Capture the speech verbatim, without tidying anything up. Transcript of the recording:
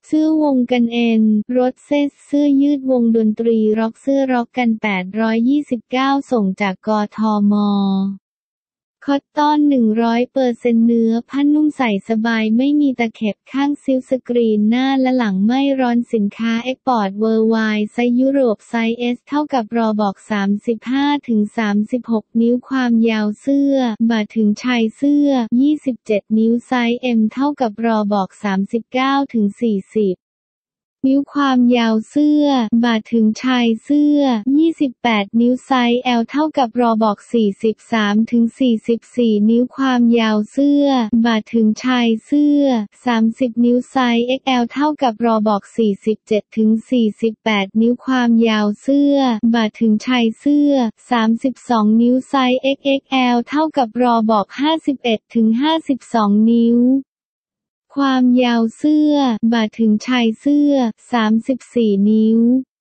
เสื้อวงกันเอ็นรถเซสเสื้อยืดวงดนตรีร็อกเสื้อร็อกกันแปดร้อยยี่สิบเก้าส่งจากกทม.คอตตอน หนึ่งร้อยเปอร์เซ็นต์ เนื้อผ้านุ่มใส่สบายไม่มีตะเข็บข้างซิลสกรีนหน้าและหลังไม่ร้อนสินค้าเอ็กพอร์ตเวอร์ไวด์ไซส์ยุโรปไซส์ S เท่ากับรอบอก สามสิบห้าถึงสามสิบหก นิ้วความยาวเสื้อบ่าถึงชายเสื้อยี่สิบเจ็ดนิ้วไซส์ M เท่ากับรอบอก สามสิบเก้าถึงสี่สิบนิ้วความยาวเสื้อบ่าถึงชายเสื้อยี่สิบแปดนิ้วไซส์ L เท่ากับรอบอกสี่สิบสามถึงสี่สิบสี่นิ้วความยาวเสื้อบ่าถึงชายเสื้อสามสิบนิ้วไซส์ เอ็กซ์ แอล เท่ากับรอบอกสี่สิบเจ็ดถึงสี่สิบแปดนิ้วความยาวเสื้อบ่าถึงชายเสื้อสามสิบสองนิ้วไซส์ เอ็กซ์ เอ็กซ์ แอล เท่ากับรอบอกห้าสิบเอ็ดถึงห้าสิบสองนิ้วความยาวเสื้อบ่าถึงชายเสื้อสามสิบสี่นิ้ว